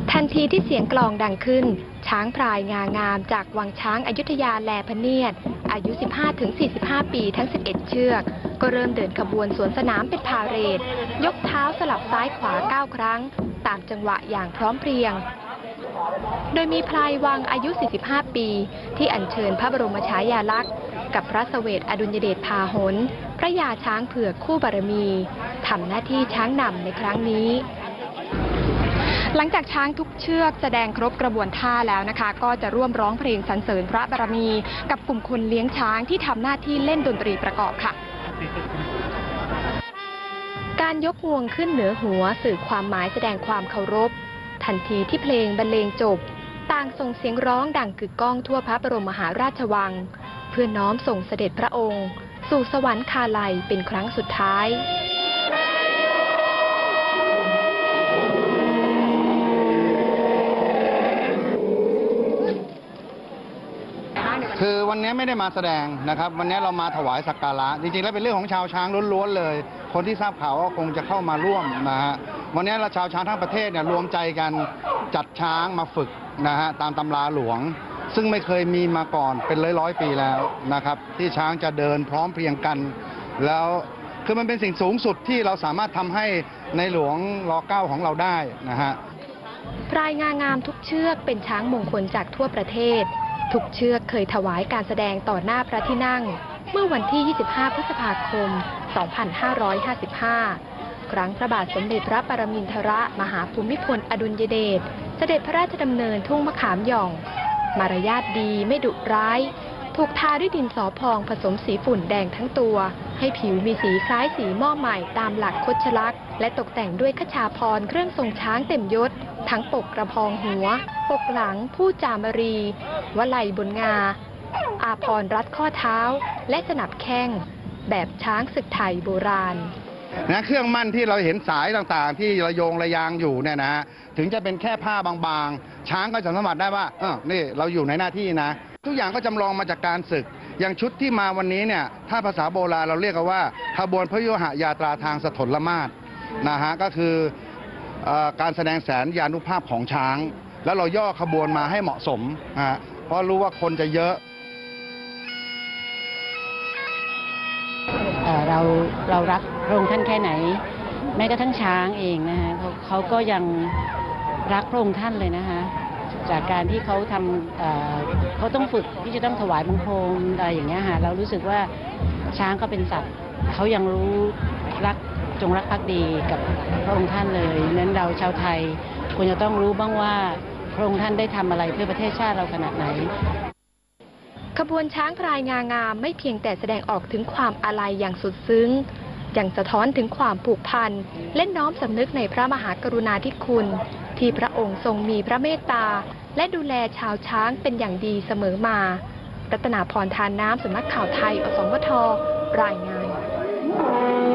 ทันทีที่เสียงกลองดังขึ้นช้างพลายงางามจากวังช้างอยุธยาแลพเนียดอายุ 15-45 ปีทั้ง 11 เชือกก็เริ่มเดินขบวนสวนสนามเป็นพาเหรดยกเท้าสลับซ้ายขวา 9 ครั้งตามจังหวะอย่างพร้อมเพรียงโดยมีพลายวังอายุ 45 ปีที่อัญเชิญพระบรมฉายาลักษณ์กับพระเสวตอดุลยเดชพาหลพระยาช้างเผือกคู่บารมีทำหน้าที่ช้างนำในครั้งนี้หลังจากช้างทุกเชือกแสดงครบกระบวนท่าแล้วนะคะก็จะร่วมร้องเพลงสรรเสริญพระบารมีกับกลุ่มคนเลี้ยงช้างที่ทำหน้าที่เล่นดนตรีประกอบค่ะการยกงวงขึ้นเหนือหัวสื่อความหมายแสดงความเคารพทันทีที่เพลงบรรเลงจบต่างส่งเสียงร้องดังกึกก้องทั่วพระบรมมหาราชวังเพื่อน้อมส่งเสด็จพระองค์สู่สวรรคาลัยเป็นครั้งสุดท้ายคือวันนี้ไม่ได้มาแสดงนะครับวันนี้เรามาถวายสักการะจริงๆแล้วเป็นเรื่องของชาวช้างล้วนๆเลยคนที่ทราบข่าวก็คงจะเข้ามาร่วมนะฮะวันนี้เราชาวช้างทั้งประเทศเนี่ยรวมใจกันจัดช้างมาฝึกนะฮะตามตำราหลวงซึ่งไม่เคยมีมาก่อนเป็นร้อยๆปีแล้วนะครับที่ช้างจะเดินพร้อมเพรียงกันแล้วคือมันเป็นสิ่งสูงสุดที่เราสามารถทำให้ในหลวงร.9ของเราได้นะฮะพลายงางามทุกเชือกเป็นช้างมงคลจากทั่วประเทศทุกเชือกเคยถวายการแสดงต่อหน้าพระที่นั่งเมื่อวันที่ 25 พฤษภาคม 2555 ครั้งพระบาทสมเด็จพระปรมินทรมหาภูมิพลอดุลยเดชเสด็จพระราชดำเนินทุ่งมะขามหย่องมารยาทดีไม่ดุร้ายถูกทาด้วยดินสอพองผสมสีฝุ่นแดงทั้งตัวให้ผิวมีสีคล้ายสีหม้อใหม่ตามหลักคชลักษณ์และตกแต่งด้วยขชาภรณ์เครื่องทรงช้างเต็มยศทั้งปกกระพองหัวปกหลังผู้จามรีวลัยบนงาอาภรณ์รัดข้อเท้าและสนับแข้งแบบช้างศึกไทยโบราณนะเครื่องมั่นที่เราเห็นสายต่างๆที่ระโยงระยางอยู่เนี่ยนะถึงจะเป็นแค่ผ้าบางๆช้างก็จะสัมผัสได้ว่านี่เราอยู่ในหน้าที่นะทุกอย่างก็จำลองมาจากการศึกอย่างชุดที่มาวันนี้เนี่ยถ้าภาษาโบราณเราเรียกกันว่าขบวนพยุหยาตราทางสถลมาศนะฮะก็คือการแสดงแสนยานุภาพของช้างแล้วเราย่อขบวนมาให้เหมาะสมเพราะรู้ว่าคนจะเยอะเรารักพระองค์ท่านแค่ไหนแม้กระทั่งช้างเองนะฮะเขาก็ยังรักพระองค์ท่านเลยนะคะจากการที่เขาเขาต้องฝึกที่จะต้องถวายบังคมอะไรอย่างเงี้ยค่ะเรารู้สึกว่าช้างก็เป็นสัตว์เขายังรู้รักจงรักภักดีกับพระองค์ท่านเลยนั้นเราชาวไทยควรจะต้องรู้บ้างว่าพระองค์ท่านได้ทำอะไรเพื่อประเทศชาติเราขนาดไหนขบวนช้างพลายงางามไม่เพียงแต่แสดงออกถึงความอาลัยอย่างสุดซึ้งยังสะท้อนถึงความผูกพันและน้อมสำนึกในพระมหากรุณาธิคุณที่พระองค์ทรงมีพระเมตตาและดูแลชาวช้างเป็นอย่างดีเสมอมารัตนาพร ทานน้ำสำนักข่าวไทยอสมทรายงาน